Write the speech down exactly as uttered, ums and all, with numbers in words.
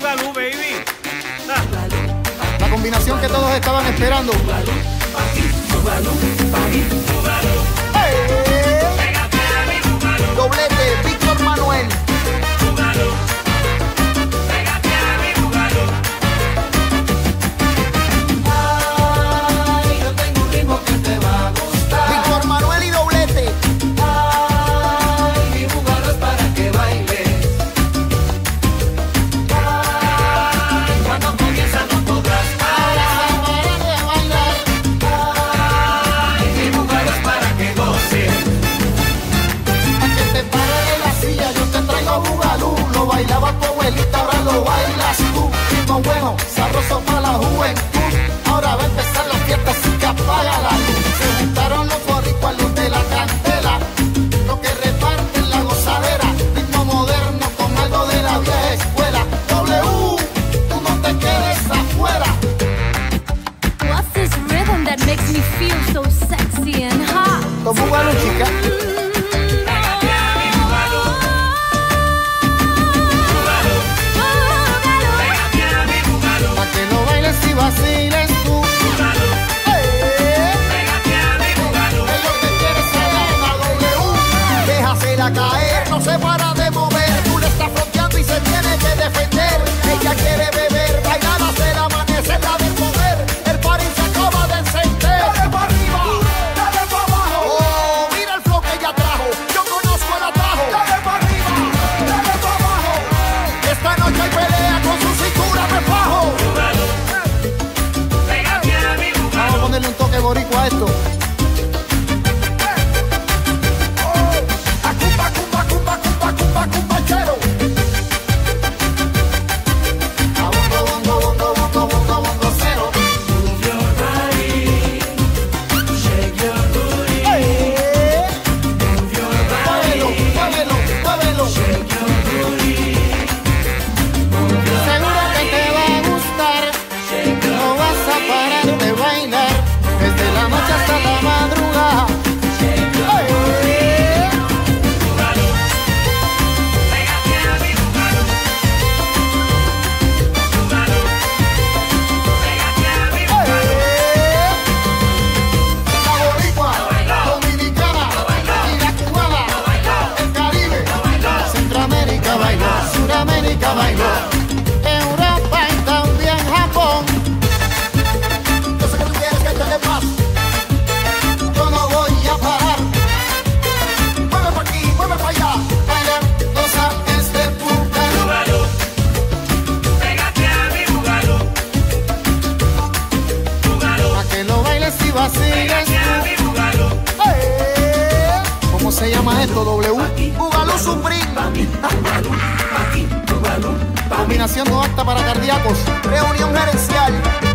Boogaloo, baby. Ah. La combinación que todos estaban esperando. ¡Hey! Doblete, Víctor Manuel. Ay, yo tengo un ritmo que te va a gustar. Víctor Manuel y doblete. Ay, mi Boogaloo es para que bailes. Ay, cuando comienza no podrás parar de bailar. Ay, mi Boogaloo es para que goces. Para que te pare de la silla, yo te traigo Boogaloo. Lo bailaba tu abuelita, ahora lo bailas tú. Ritmo bueno, sabroso para la juventud. Ahora va a empezar la fiesta, así que apaga la luz. Se juntaron los boricuas, los de la candela, los que reparten la gozadera. Ritmo moderno con algo de la vieja escuela. W, tú no te quedes afuera. What's this rhythm that makes me feel so sexy and hot? Con Boogaloo, chica. Pa' que lo bailes y vaciles tú. ¡Eh! Ellos te quieren saber la W. Déjasela caer, no se para de mover. Tú le estás fronteando y se tiene que defender. Ella quiere beber, bailar hasta el amanecer, la del poder. El party se acaba de encender. ¡Dale para arriba! ¡Dale para abajo! ¡Oh, mira el flow que ella trajo! Yo conozco el atajo. ¡Dale para arriba! ¡Dale para abajo! Esta noche hay pelea, con su cintura me fajo. Vamos a ponerle un toque boricua a esto. Acumba, cumba, cumba, cumba, cumba, cumbachero. A bongo, bongo, bongo, bongo, bongo, bongo cero. Move your body, shake your booty. ¡Eh! Move your Muévelo, body, muévelo, muévelo. shake your booty. Seguro que te va a gustar. Shake your No vas a parar de bailar desde la noche hasta la madrugada. shake your ¡Eh! ¡Eh! La boricua, dominicana y la cubana, el Caribe, Centroamérica bailó, Suramérica bailó, Europa y también Japón. Yo sé que tú quieres que te dé paz, yo no voy a parar. Mueve pa' aquí, mueve pa' allá, bailar, gozar este Boogaloo. Pa' que lo bailes y vaciles tú. ¡Eh! ¿Cómo se llama esto? W. Boogaloo Supreme. Combinación no apta para cardíacos. Reunión gerencial.